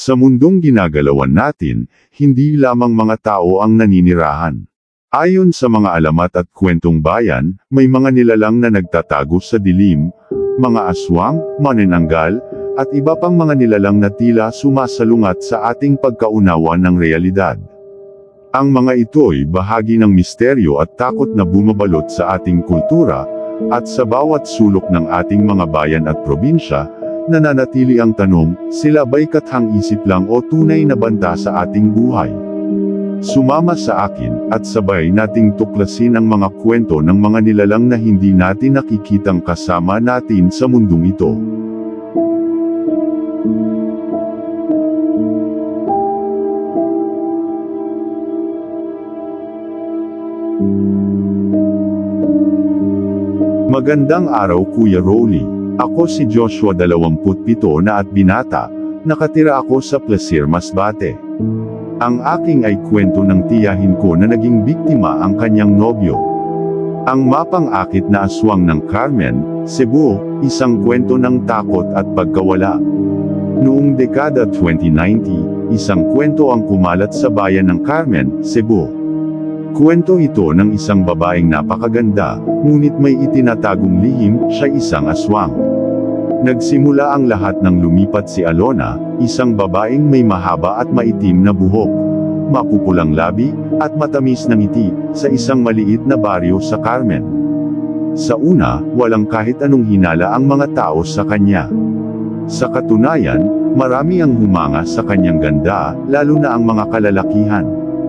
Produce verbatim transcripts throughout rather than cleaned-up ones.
Sa mundong ginagalawan natin, hindi lamang mga tao ang naninirahan. Ayon sa mga alamat at kwentong bayan, may mga nilalang na nagtatago sa dilim, mga aswang, manananggal, at iba pang mga nilalang na tila sumasalungat sa ating pagkaunawa ng realidad. Ang mga ito'y bahagi ng misteryo at takot na bumabalot sa ating kultura, at sa bawat sulok ng ating mga bayan at probinsya, nananatili ang tanong, sila ba'y kathang-isip lang o tunay na banta sa ating buhay? Sumama sa akin, at sabay nating tuklasin ang mga kwento ng mga nilalang na hindi natin nakikitang kasama natin sa mundong ito. Magandang araw Kuya Rolly. Ako si Joshua dalawampu't pito na at binata, nakatira ako sa Placer Masbate. Ang aking ay kwento ng tiyahin ko na naging biktima ang kanyang nobyo. Ang mapang-akit na aswang ng Carmen, Cebu, isang kwento ng takot at pagkawala. Noong dekada twenty ninety, isang kwento ang kumalat sa bayan ng Carmen, Cebu. Kwento ito ng isang babaeng napakaganda, ngunit may itinatagong lihim, siya isang aswang. Nagsimula ang lahat nang lumipat si Alona, isang babaeng may mahaba at maitim na buhok, mapupulang labi, at matamis na ngiti, sa isang maliit na baryo sa Carmen. Sa una, walang kahit anong hinala ang mga tao sa kanya. Sa katunayan, marami ang humanga sa kanyang ganda, lalo na ang mga kalalakihan.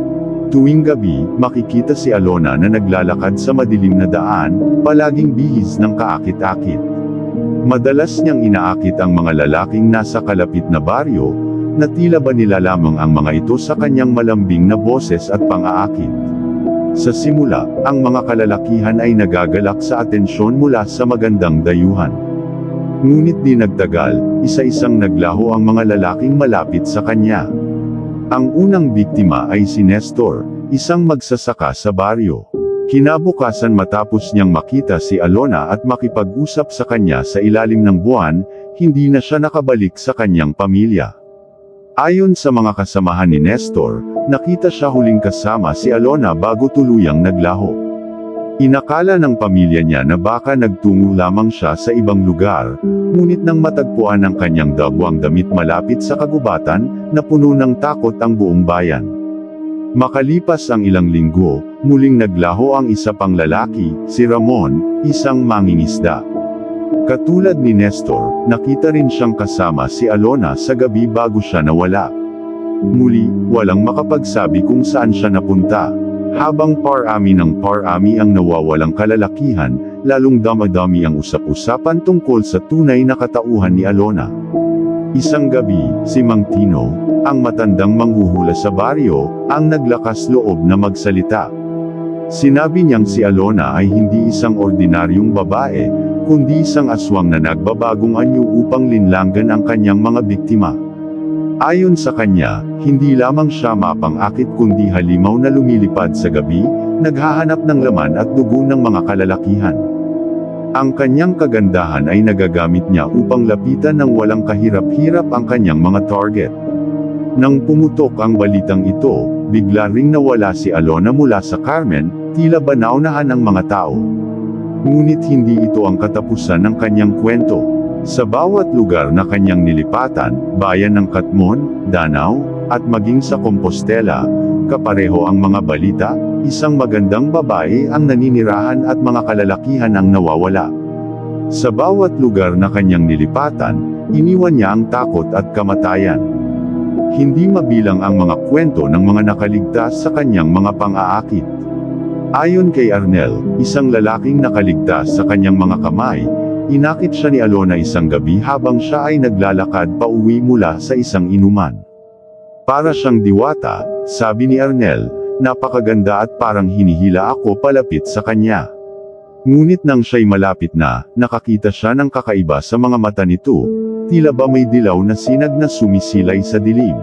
Tuwing gabi, makikita si Alona na naglalakad sa madilim na daan, palaging bihis ng kaakit-akit. Madalas niyang inaakit ang mga lalaking nasa kalapit na baryo, na tila ba nila lamang ang mga ito sa kanyang malambing na boses at pang-aakit. Sa simula, ang mga kalalakihan ay nagagalak sa atensyon mula sa magandang dayuhan. Ngunit di nagtagal, isa-isang naglaho ang mga lalaking malapit sa kanya. Ang unang biktima ay si Nestor, isang magsasaka sa baryo. Kinabukasan matapos niyang makita si Alona at makipag-usap sa kanya sa ilalim ng buwan, hindi na siya nakabalik sa kanyang pamilya. Ayon sa mga kasamahan ni Nestor, nakita siya huling kasama si Alona bago tuluyang naglaho. Inakala ng pamilya niya na baka nagtungo lamang siya sa ibang lugar, ngunit nang matagpuan ang kanyang dagwang damit malapit sa kagubatan, napuno ng takot ang buong bayan. Makalipas ang ilang linggo, muling naglaho ang isa pang lalaki, si Ramon, isang mangingisda. Katulad ni Nestor, nakita rin siyang kasama si Alona sa gabi bago siya nawala. Muli, walang makapagsabi kung saan siya napunta. Habang parami ng parami ang nawawalang kalalakihan, lalong damadami ang usap-usapan tungkol sa tunay na katauhan ni Alona. Isang gabi, si Mang Tino, ang matandang manghuhula sa baryo, ang naglakas loob na magsalita. Sinabi niyang si Alona ay hindi isang ordinaryong babae, kundi isang aswang na nagbabagong anyo upang linlangan ang kanyang mga biktima. Ayon sa kanya, hindi lamang siya mapang-akit kundi halimaw na lumilipad sa gabi, naghahanap ng laman at dugo ng mga kalalakihan. Ang kanyang kagandahan ay nagagamit niya upang lapitan ng walang kahirap-hirap ang kanyang mga target. Nang pumutok ang balitang ito, bigla ring nawala si Alona mula sa Carmen, tila ba naunahan ng mga tao. Ngunit hindi ito ang katapusan ng kanyang kwento. Sa bawat lugar na kanyang nilipatan, bayan ng Katmon, Danau, at maging sa Compostela, kapareho ang mga balita, isang magandang babae ang naninirahan at mga kalalakihan ang nawawala. Sa bawat lugar na kanyang nilipatan, iniwan niya ang takot at kamatayan. Hindi mabilang ang mga kwento ng mga nakaligtas sa kanyang mga pang-aakit. Ayon kay Arnel, isang lalaking nakaligtas sa kanyang mga kamay, inakit siya ni Alona isang gabi habang siya ay naglalakad pauwi mula sa isang inuman. Para siyang diwata, sabi ni Arnel, napakaganda at parang hinihila ako palapit sa kanya. Ngunit nang siya'y malapit na, nakakita siya ng kakaiba sa mga mata nito, tila ba may dilaw na sinag na sumisilay sa dilim.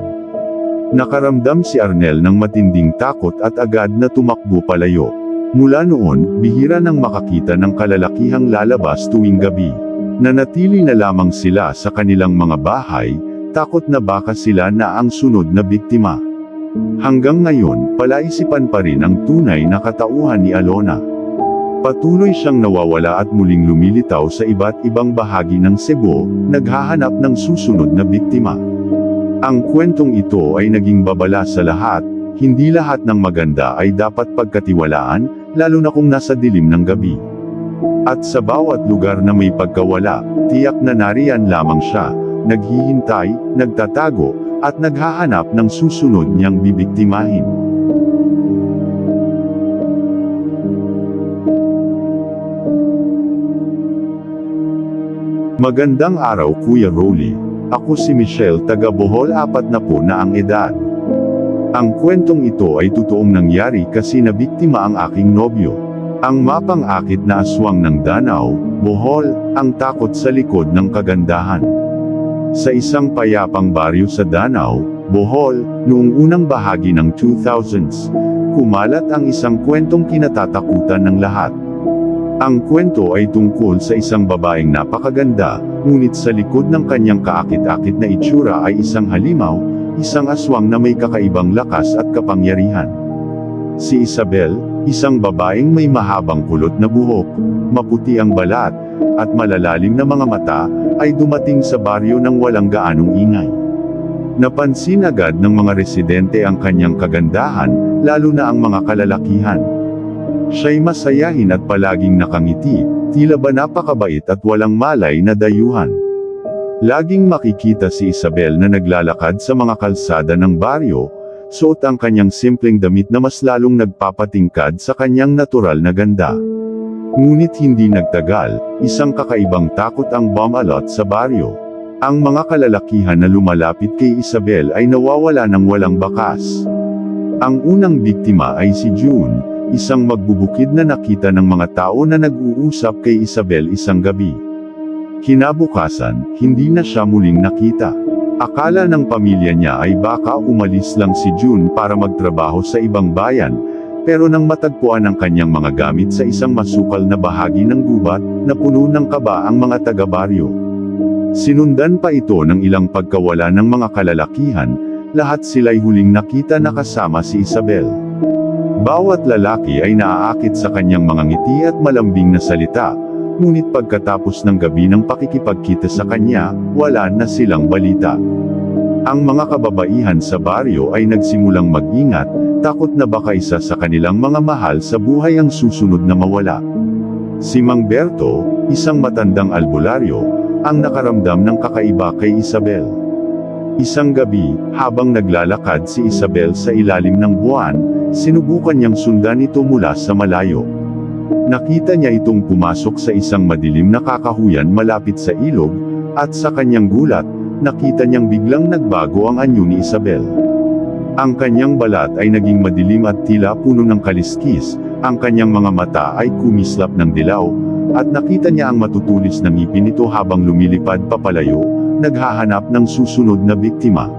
Nakaramdam si Arnel ng matinding takot at agad na tumakbo palayo. Mula noon, bihira nang makakita ng kalalakihang lalabas tuwing gabi. Nanatili na lamang sila sa kanilang mga bahay, takot na baka sila na ang sunod na biktima. Hanggang ngayon, palaisipan pa rin ang tunay na katauhan ni Alona. Patuloy siyang nawawala at muling lumilitaw sa iba't ibang bahagi ng Cebu, naghahanap ng susunod na biktima. Ang kwentong ito ay naging babala sa lahat, hindi lahat ng maganda ay dapat pagkatiwalaan, lalo na kung nasa dilim ng gabi. At sa bawat lugar na may pagkawala, tiyak na nariyan lamang siya, naghihintay, nagtatago, at naghahanap ng susunod niyang bibiktimahin. Magandang araw Kuya Rolly. Ako si Michelle taga Bohol, apat na po na ang edad. Ang kwentong ito ay totoong nangyari kasi nabiktima ang aking nobyo. Ang mapang-akit na aswang ng Danau, Bohol, ang takot sa likod ng kagandahan. Sa isang payapang baryo sa Danau, Bohol, noong unang bahagi ng two thousands, kumalat ang isang kwentong kinatatakutan ng lahat. Ang kwento ay tungkol sa isang babaeng napakaganda, ngunit sa likod ng kanyang kaakit-akit na itsura ay isang halimaw, isang aswang na may kakaibang lakas at kapangyarihan. Si Isabel, isang babaeng may mahabang kulot na buhok, maputi ang balat, at malalalim na mga mata, ay dumating sa baryo nang walang gaanong ingay. Napansin agad ng mga residente ang kanyang kagandahan, lalo na ang mga kalalakihan. Siya'y masayahin at palaging nakangiti, tila ba napakabait at walang malay na dayuhan. Laging makikita si Isabel na naglalakad sa mga kalsada ng baryo, suot ang kanyang simpleng damit na mas lalong nagpapatingkad sa kanyang natural na ganda. Ngunit hindi nagtagal, isang kakaibang takot ang bumalot sa baryo. Ang mga kalalakihan na lumalapit kay Isabel ay nawawala ng walang bakas. Ang unang biktima ay si June, isang magbubukid na nakita ng mga tao na nag-uusap kay Isabel isang gabi. Kinabukasan, hindi na siya muling nakita. Akala ng pamilya niya ay baka umalis lang si June para magtrabaho sa ibang bayan, pero nang matagpuan ang kanyang mga gamit sa isang masukal na bahagi ng gubat, napuno ng kaba ang mga taga-baryo. Sinundan pa ito ng ilang pagkawala ng mga kalalakihan, lahat sila'y huling nakita na kasama si Isabel. Bawat lalaki ay naaakit sa kanyang mga ngiti at malambing na salita, ngunit pagkatapos ng gabi ng pakikipagkita sa kanya, wala na silang balita. Ang mga kababaihan sa baryo ay nagsimulang mag-ingat, takot na baka isa sa kanilang mga mahal sa buhay ang susunod na mawala. Si Mang Berto, isang matandang albularyo, ang nakaramdam ng kakaiba kay Isabel. Isang gabi, habang naglalakad si Isabel sa ilalim ng buwan, sinubukan niyang sundan ito mula sa malayo. Nakita niya itong pumasok sa isang madilim na kakahuyan malapit sa ilog, at sa kanyang gulat, nakita niyang biglang nagbago ang anyo ni Isabel. Ang kanyang balat ay naging madilim at tila puno ng kaliskis, ang kanyang mga mata ay kumislap ng dilaw, at nakita niya ang matutulis na ngipin nito habang lumilipad papalayo, naghahanap ng susunod na biktima.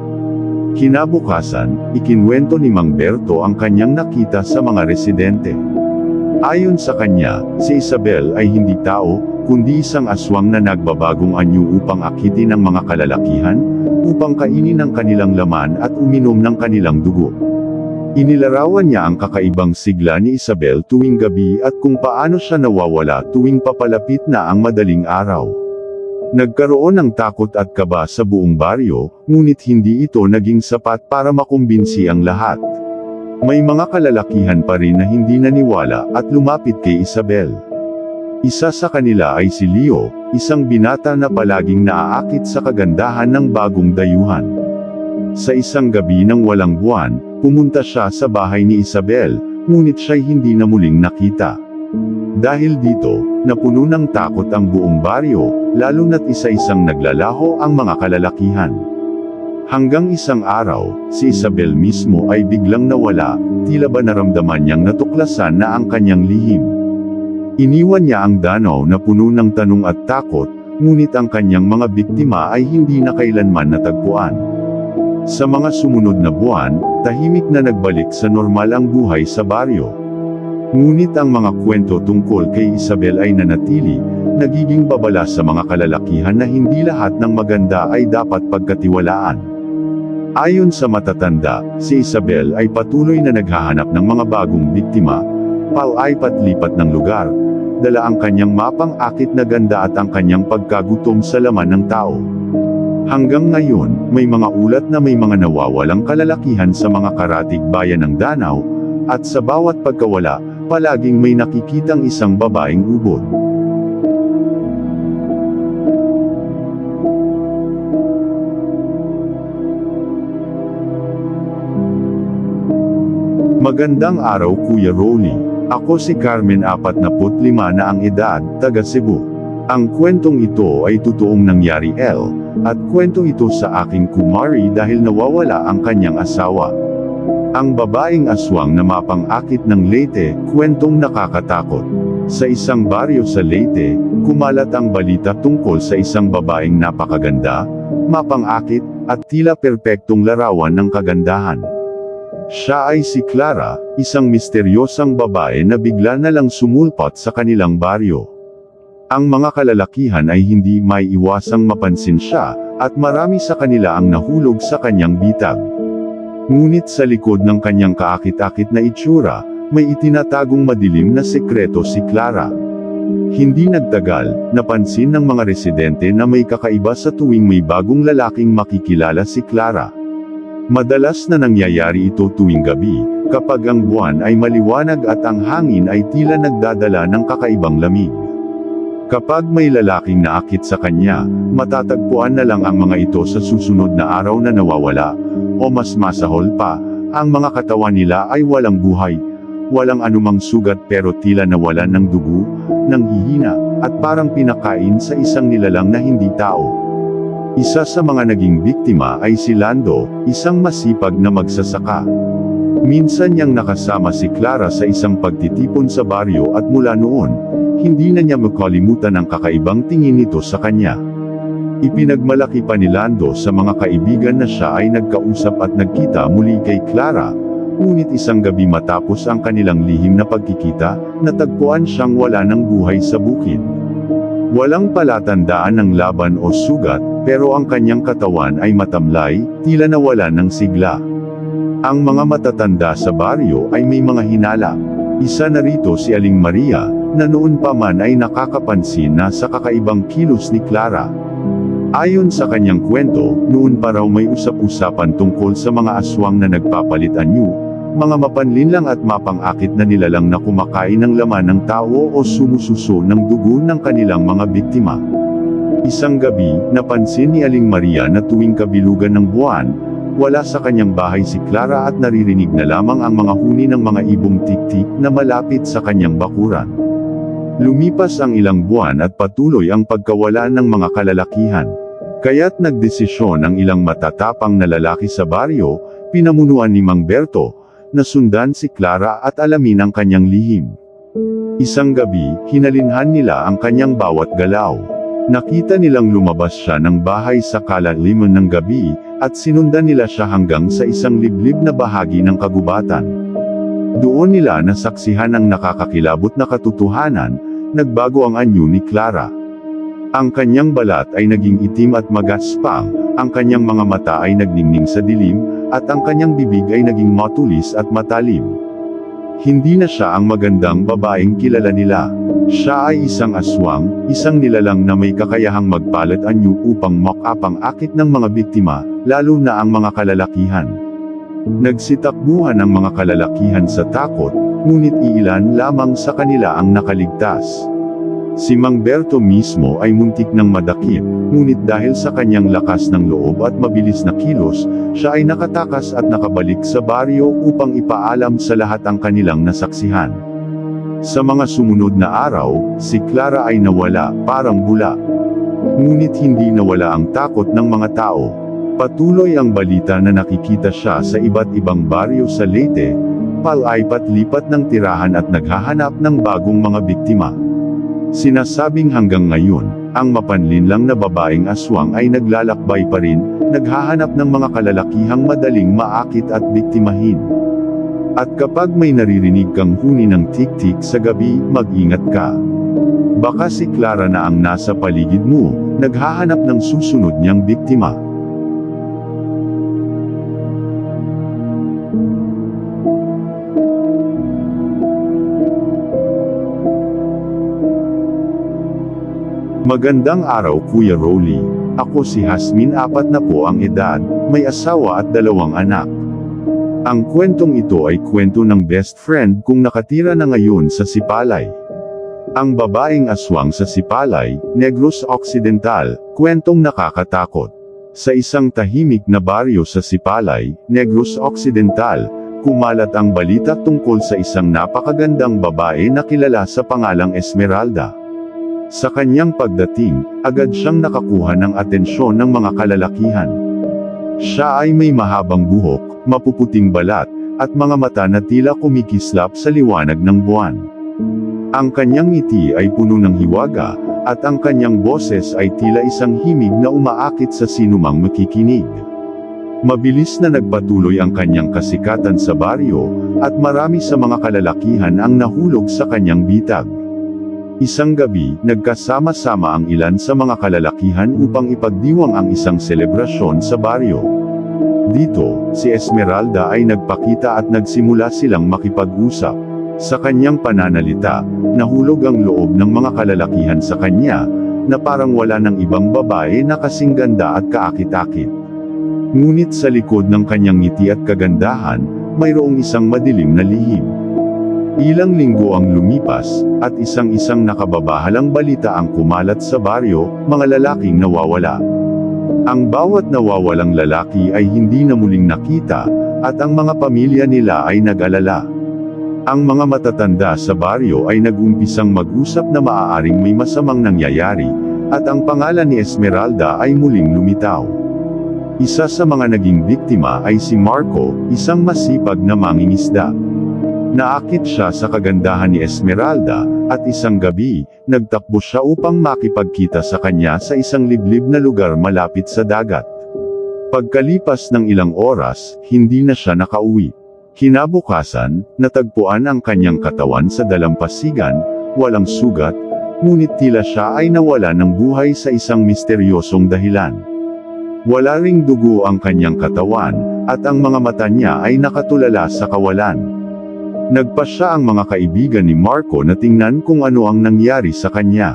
Kinabukasan, ikinwento ni Mang Berto ang kanyang nakita sa mga residente. Ayon sa kanya, si Isabel ay hindi tao, kundi isang aswang na nagbabagong anyo upang akitin ang mga kalalakihan, upang kainin ang kanilang laman at uminom ng kanilang dugo. Inilarawan niya ang kakaibang sigla ni Isabel tuwing gabi at kung paano siya nawawala tuwing papalapit na ang madaling araw. Nagkaroon ng takot at kaba sa buong baryo, ngunit hindi ito naging sapat para makumbinsi ang lahat. May mga kalalakihan pa rin na hindi naniwala at lumapit kay Isabel. Isa sa kanila ay si Leo, isang binata na palaging naaakit sa kagandahan ng bagong dayuhan. Sa isang gabi ng walang buwan, pumunta siya sa bahay ni Isabel, ngunit siya'y hindi na muling nakita. Dahil dito, napuno ng takot ang buong baryo, lalo na't isa-isang naglalaho ang mga kalalakihan. Hanggang isang araw, si Isabel mismo ay biglang nawala, tila ba naramdaman niyang natuklasan na ang kanyang lihim. Iniwan niya ang Danau na puno ng tanong at takot, ngunit ang kanyang mga biktima ay hindi na kailanman natagpuan. Sa mga sumunod na buwan, tahimik na nagbalik sa normal ang buhay sa baryo. Ngunit ang mga kwento tungkol kay Isabel ay nanatili, nagiging babala sa mga kalalakihan na hindi lahat ng maganda ay dapat pagkatiwalaan. Ayon sa matatanda, si Isabel ay patuloy na naghahanap ng mga bagong biktima, palipat-lipat ng lugar, dala ang kanyang mapang-akit na ganda at ang kanyang pagkagutom sa laman ng tao. Hanggang ngayon, may mga ulat na may mga nawawalang kalalakihan sa mga karatig bayan ng Danau, at sa bawat pagkawala, palaging may nakikitang isang babaeng ubod. Magandang araw Kuya Rolly. Ako si Carmen apat na put lima na ang edad, taga Cebu. Ang kwentong ito ay totoong nangyari L, at kwento ito sa aking kumari dahil nawawala ang kanyang asawa. Ang babaeng aswang na mapang-akit ng Leyte, kwentong nakakatakot. Sa isang baryo sa Leyte, kumalat ang balita tungkol sa isang babaeng napakaganda, mapang-akit, at tila perpektong larawan ng kagandahan. Siya ay si Clara, isang misteryosang babae na bigla na lang sumulpot sa kanilang baryo. Ang mga kalalakihan ay hindi may iwasang mapansin siya, at marami sa kanila ang nahulog sa kanyang bitag. Ngunit sa likod ng kanyang kaakit-akit na itsura, may itinatagong madilim na sekreto si Clara. Hindi nagtagal, napansin ng mga residente na may kakaiba sa tuwing may bagong lalaking makikilala si Clara. Madalas na nangyayari ito tuwing gabi, kapag ang buwan ay maliwanag at ang hangin ay tila nagdadala ng kakaibang lamig. Kapag may lalaking naakit sa kanya, matatagpuan na lang ang mga ito sa susunod na araw na nawawala, o mas masahol pa, ang mga katawan nila ay walang buhay, walang anumang sugat pero tila nawalan ng dugo, nanghihina, at parang pinakain sa isang nilalang na hindi tao. Isa sa mga naging biktima ay si Lando, isang masipag na magsasaka. Minsan niyang nakasama si Clara sa isang pagtitipon sa baryo at mula noon, hindi na niya makalimutan ang kakaibang tingin nito sa kanya. Ipinagmalaki pa ni Lando sa mga kaibigan na siya ay nagkausap at nagkita muli kay Clara, ngunit isang gabi matapos ang kanilang lihim na pagkikita, natagpuan siyang wala ng buhay sa bukid. Walang palatandaan ng laban o sugat, pero ang kanyang katawan ay matamlay, tila nawala ng sigla. Ang mga matatanda sa baryo ay may mga hinala. Isa na rito si Aling Maria, na noon pa man ay nakakapansin na sa kakaibang kilos ni Clara. Ayon sa kanyang kwento, noon pa raw may usap-usapan tungkol sa mga aswang na nagpapalit anyo, mga mapanlinlang at mapang-akit na nilalang na kumakain ng laman ng tao o sumususo ng dugo ng kanilang mga biktima. Isang gabi, napansin ni Aling Maria na tuwing kabilugan ng buwan, wala sa kanyang bahay si Clara at naririnig na lamang ang mga huni ng mga ibong tik-tik na malapit sa kanyang bakuran. Lumipas ang ilang buwan at patuloy ang pagkawala ng mga kalalakihan. Kaya't nagdesisyon ang ilang matatapang na lalaki sa baryo, pinamunuan ni Mang Berto, na sundan si Clara at alamin ang kanyang lihim. Isang gabi, hinalinhan nila ang kanyang bawat galaw. Nakita nilang lumabas siya ng bahay sa kalaliman ng gabi, at sinundan nila siya hanggang sa isang liblib na bahagi ng kagubatan. Doon nila nasaksihan ang nakakakilabot na katotohanan, nagbago ang anyo ni Clara. Ang kanyang balat ay naging itim at magaspang, ang kanyang mga mata ay nagningning sa dilim, at ang kanyang bibig ay naging matulis at matalim. Hindi na siya ang magandang babaeng kilala nila. Siya ay isang aswang, isang nilalang na may kakayahang magpalat anyo upang makapang akit ng mga biktima, lalo na ang mga kalalakihan. Nagsitakbuhan ang mga kalalakihan sa takot, ngunit iilan lamang sa kanila ang nakaligtas. Si Mang Berto mismo ay muntik ng madakip, ngunit dahil sa kanyang lakas ng loob at mabilis na kilos, siya ay nakatakas at nakabalik sa baryo upang ipaalam sa lahat ang kanilang nasaksihan. Sa mga sumunod na araw, si Clara ay nawala, parang bula. Ngunit hindi nawala ang takot ng mga tao. Patuloy ang balita na nakikita siya sa iba't ibang baryo sa Leyte, palipat-lipat ng tirahan at naghahanap ng bagong mga biktima. Sinasabing hanggang ngayon, ang mapanlinlang na babaeng aswang ay naglalakbay pa rin, naghahanap ng mga kalalakihang madaling maakit at biktimahin. At kapag may naririnig kang huni ng tik-tik sa gabi, mag-ingat ka. Baka si Clara na ang nasa paligid mo, naghahanap ng susunod niyang biktima. Magandang araw Kuya Rolly. Ako si Hasmin, apat na po ang edad, may asawa at dalawang anak. Ang kwentong ito ay kwento ng best friend kong nakatira na ngayon sa Sipalay. Ang babaeng aswang sa Sipalay, Negros Occidental, kwentong nakakatakot. Sa isang tahimik na baryo sa Sipalay, Negros Occidental, kumalat ang balita tungkol sa isang napakagandang babae na kilala sa pangalang Esmeralda. Sa kanyang pagdating, agad siyang nakakuha ng atensyon ng mga kalalakihan. Siya ay may mahabang buhok, mapuputing balat, at mga mata na tila kumikislap sa liwanag ng buwan. Ang kanyang ngiti ay puno ng hiwaga, at ang kanyang boses ay tila isang himig na umaakit sa sinumang makikinig. Mabilis na nagpatuloy ang kanyang kasikatan sa baryo, at marami sa mga kalalakihan ang nahulog sa kanyang bitag. Isang gabi, nagkasama-sama ang ilan sa mga kalalakihan upang ipagdiwang ang isang selebrasyon sa baryo. Dito, si Esmeralda ay nagpakita at nagsimula silang makipag-usap. Sa kanyang pananalita, nahulog ang loob ng mga kalalakihan sa kanya, na parang wala ng ibang babae na kasing ganda at kaakit-akit. Ngunit sa likod ng kanyang ngiti at kagandahan, mayroong isang madilim na lihim. Ilang linggo ang lumipas, at isang-isang nakababahalang balita ang kumalat sa baryo, mga lalaking nawawala. Ang bawat nawawalang lalaki ay hindi na muling nakita, at ang mga pamilya nila ay nag-alala. Ang mga matatanda sa baryo ay nag-umpisang mag-usap na maaaring may masamang nangyayari, at ang pangalan ni Esmeralda ay muling lumitaw. Isa sa mga naging biktima ay si Marco, isang masipag na mangingisda. Naakit siya sa kagandahan ni Esmeralda, at isang gabi, nagtakbo siya upang makipagkita sa kanya sa isang liblib na lugar malapit sa dagat. Pagkalipas ng ilang oras, hindi na siya nakauwi. Kinabukasan, natagpuan ang kanyang katawan sa dalampasigan, walang sugat, ngunit tila siya ay nawala ng buhay sa isang misteryosong dahilan. Wala ring dugo ang kanyang katawan, at ang mga mata niya ay nakatulala sa kawalan. Nagpa siya ang mga kaibigan ni Marco na tingnan kung ano ang nangyari sa kanya.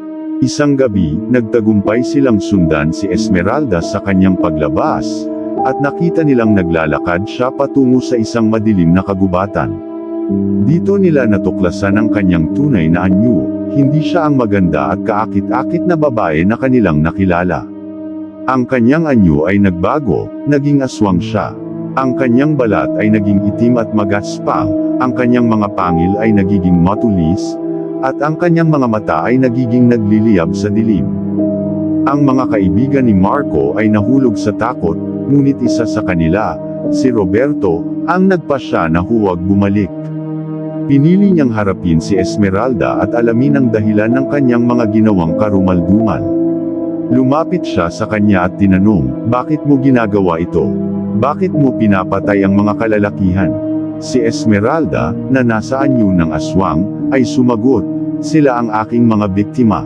Isang gabi, nagtagumpay silang sundan si Esmeralda sa kanyang paglabas, at nakita nilang naglalakad siya patungo sa isang madilim na kagubatan. Dito nila natuklasan ang kanyang tunay na anyo, hindi siya ang maganda at kaakit-akit na babae na kanilang nakilala. Ang kanyang anyo ay nagbago, naging aswang siya. Ang kanyang balat ay naging itim at magaspang, ang kanyang mga pangil ay nagiging matulis, at ang kanyang mga mata ay nagiging nagliliyab sa dilim. Ang mga kaibigan ni Marco ay nahulog sa takot, ngunit isa sa kanila, si Roberto, ang nagpasya na huwag bumalik. Pinili niyang harapin si Esmeralda at alamin ang dahilan ng kanyang mga ginawang karumal-dumal. Lumapit siya sa kanya at tinanong, "Bakit mo ginagawa ito? Bakit mo pinapatay ang mga kalalakihan?" Si Esmeralda, na nasa anyo ng aswang, ay sumagot, "Sila ang aking mga biktima.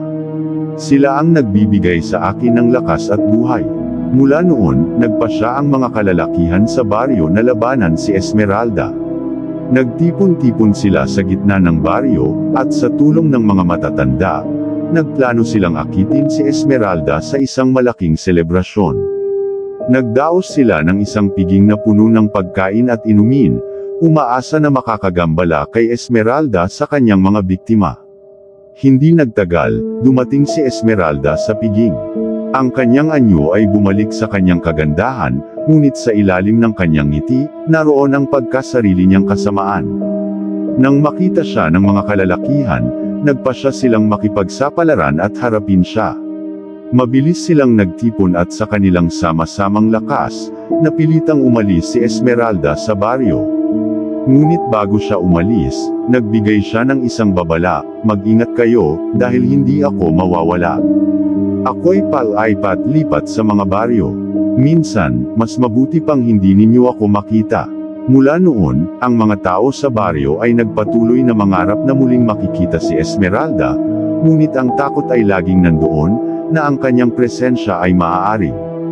Sila ang nagbibigay sa akin ng lakas at buhay." Mula noon, nagpasya ang mga kalalakihan sa baryo na labanan si Esmeralda. Nagtipon-tipon sila sa gitna ng baryo, at sa tulong ng mga matatanda, nagplano silang akitin si Esmeralda sa isang malaking selebrasyon. Nagdaos sila ng isang piging na puno ng pagkain at inumin, umaasa na makakagambala kay Esmeralda sa kanyang mga biktima. Hindi nagtagal, dumating si Esmeralda sa piging. Ang kanyang anyo ay bumalik sa kanyang kagandahan, ngunit sa ilalim ng kanyang ngiti, naroon ang pagkasarili niyang kasamaan. Nang makita siya ng mga kalalakihan, nagpasya silang makipagsapalaran at harapin siya. Mabilis silang nagtipon at sa kanilang sama-samang lakas, napilitang umalis si Esmeralda sa baryo. Ngunit bago siya umalis, nagbigay siya ng isang babala, "Mag-ingat kayo, dahil hindi ako mawawala. Ako'y palaipat-lipat sa mga baryo. Minsan, mas mabuti pang hindi ninyo ako makita." Mula noon, ang mga tao sa baryo ay nagpatuloy na mangarap na muling makikita si Esmeralda, ngunit ang takot ay laging nandoon, na ang kanyang presensya ay maaari.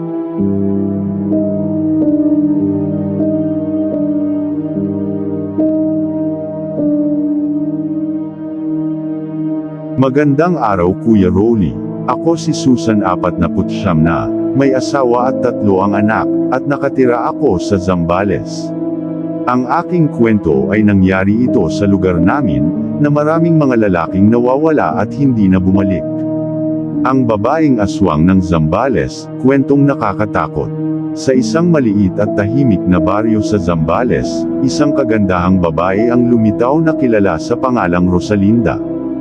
Magandang araw Kuya Rolly. Ako si Susan apat na putsyam na, may asawa at tatlo ang anak, at nakatira ako sa Zambales. Ang aking kwento ay nangyari ito sa lugar namin, na maraming mga lalaking nawawala at hindi na bumalik. Ang babaeng aswang ng Zambales, kwentong nakakatakot. Sa isang maliit at tahimik na baryo sa Zambales, isang kagandahang babae ang lumitaw na kilala sa pangalang Rosalinda.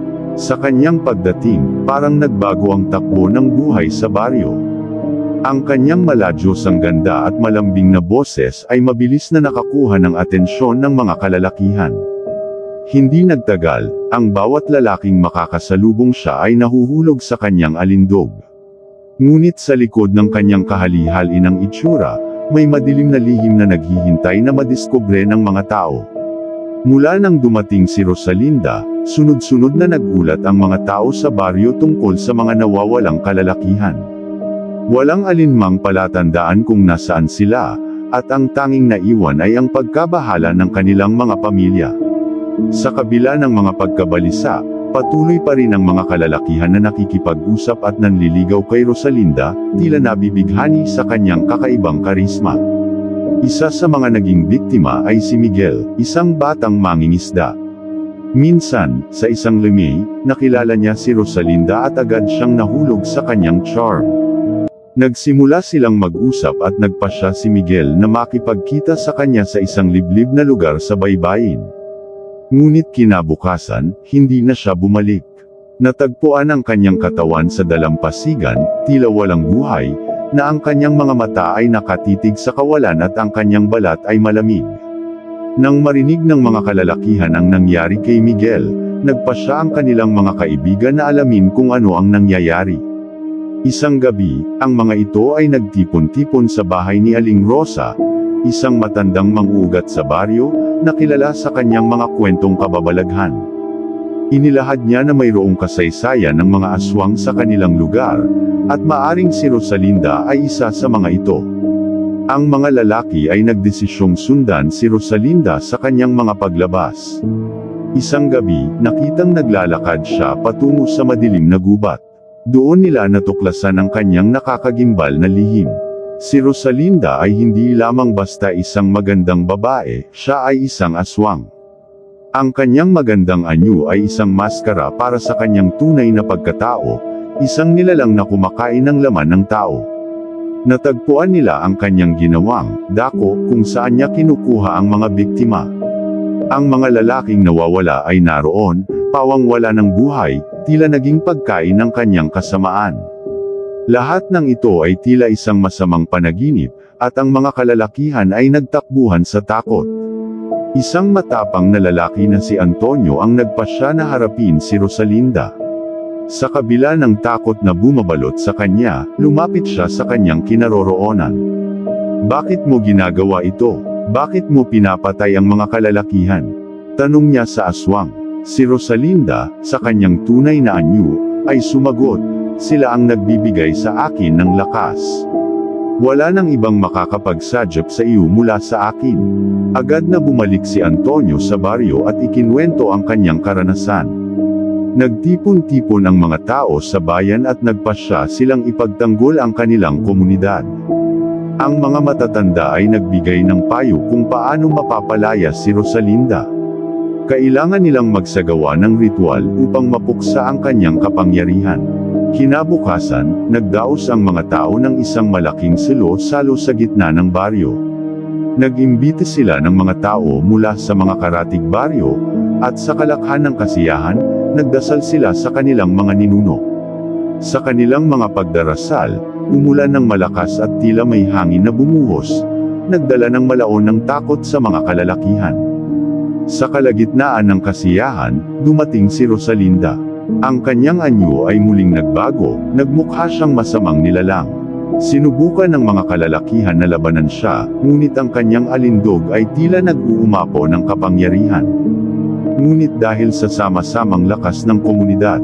Sa kanyang pagdating, parang nagbago ang takbo ng buhay sa baryo. Ang kanyang maladyosang ganda at malambing na boses ay mabilis na nakakuha ng atensyon ng mga kalalakihan. Hindi nagtagal, ang bawat lalaking makakasalubong siya ay nahuhulog sa kanyang alindog. Ngunit sa likod ng kanyang kahali-halinang itsura, may madilim na lihim na naghihintay na madiskubre ng mga tao. Mula nang dumating si Rosalinda, sunod-sunod na nagulat ang mga tao sa baryo tungkol sa mga nawawalang kalalakihan. Walang alinmang palatandaan kung nasaan sila, at ang tanging naiwan ay ang pagkabahala ng kanilang mga pamilya. Sa kabila ng mga pagkabalisa, patuloy pa rin ang mga kalalakihan na nakikipag-usap at nanliligaw kay Rosalinda, tila nabibighani sa kanyang kakaibang karisma. Isa sa mga naging biktima ay si Miguel, isang batang mangingisda. Minsan, sa isang limay, nakilala niya si Rosalinda at agad siyang nahulog sa kanyang charm. Nagsimula silang mag-usap at nagpasya si Miguel na makipagkita sa kanya sa isang liblib na lugar sa baybayin. Ngunit kinabukasan, hindi na siya bumalik. Natagpuan ang kanyang katawan sa dalampasigan, tila walang buhay, na ang kanyang mga mata ay nakatitig sa kawalan at ang kanyang balat ay malamig. Nang marinig ng mga kalalakihan ang nangyari kay Miguel, nagpasya ang kanilang mga kaibigan na alamin kung ano ang nangyayari. Isang gabi, ang mga ito ay nagtipon-tipon sa bahay ni Aling Rosa, isang matandang manguugat sa baryo, na kilala sa kanyang mga kwentong kababalaghan. Inilahad niya na mayroong kasaysayan ng mga aswang sa kanilang lugar, at maaring si Rosalinda ay isa sa mga ito. Ang mga lalaki ay nagdesisyong sundan si Rosalinda sa kanyang mga paglabas. Isang gabi, nakitang naglalakad siya patungo sa madilim na gubat. Doon nila natuklasan ang kanyang nakakagimbal na lihim. Si Rosalinda ay hindi lamang basta isang magandang babae, siya ay isang aswang. Ang kanyang magandang anyo ay isang maskara para sa kanyang tunay na pagkatao, isang nilalang na kumakain ng laman ng tao. Natagpuan nila ang kanyang ginawang dako kung saan niya kinukuha ang mga biktima. Ang mga lalaking nawawala ay naroon, pawang wala ng buhay, tila naging pagkain ng kanyang kasamaan. Lahat ng ito ay tila isang masamang panaginip, at ang mga kalalakihan ay nagtakbuhan sa takot. Isang matapang na lalaki na si Antonio ang nagpasya na harapin si Rosalinda. Sa kabila ng takot na bumabalot sa kanya, lumapit siya sa kanyang kinaroroonan. "Bakit mo ginagawa ito? Bakit mo pinapatay ang mga kalalakihan?" tanong niya sa aswang. Si Rosalinda, sa kanyang tunay na anyo, ay sumagot, "Sila ang nagbibigay sa akin ng lakas. Wala nang ibang makakapagsadyap sa iyo mula sa akin." Agad na bumalik si Antonio sa baryo at ikinwento ang kanyang karanasan. Nagtipon-tipon ang mga tao sa bayan at nagpasya silang ipagtanggol ang kanilang komunidad. Ang mga matatanda ay nagbigay ng payo kung paano mapapalaya si Rosalinda. Kailangan nilang magsagawa ng ritual upang mapuksa ang kanyang kapangyarihan. Kinabukasan, nagdaos ang mga tao ng isang malaking salo-salo sa gitna ng baryo. Nag-imbita sila ng mga tao mula sa mga karatig baryo, at sa kalakhan ng kasiyahan, nagdasal sila sa kanilang mga ninuno. Sa kanilang mga pagdarasal, umulan ng malakas at tila may hangin na bumuhos, nagdala ng malaon ng takot sa mga kalalakihan. Sa kalagitnaan ng kasiyahan, dumating si Rosalinda. Ang kanyang anyo ay muling nagbago, nagmukha siyang masamang nilalang. Sinubukan ng mga kalalakihan na labanan siya, ngunit ang kanyang alindog ay tila nag-uumapaw ng kapangyarihan. Ngunit dahil sa sama-samang lakas ng komunidad,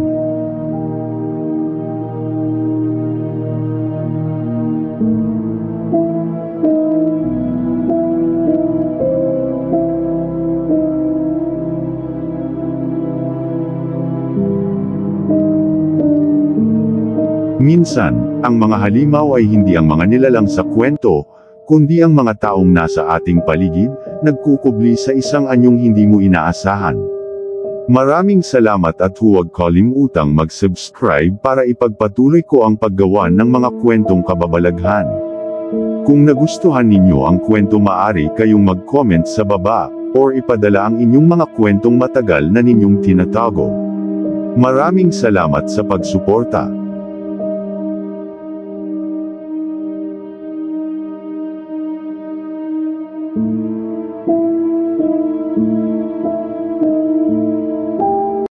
minsan, ang mga halimaw ay hindi ang mga nilalang sa kwento, kundi ang mga taong nasa ating paligid, nagkukubli sa isang anyong hindi mo inaasahan. Maraming salamat at huwag kalimutang mag-subscribe para ipagpatuloy ko ang paggawa ng mga kwentong kababalaghan. Kung nagustuhan ninyo ang kwento, maaari kayong mag-comment sa baba, or ipadala ang inyong mga kwentong matagal na ninyong tinatago. Maraming salamat sa pagsuporta.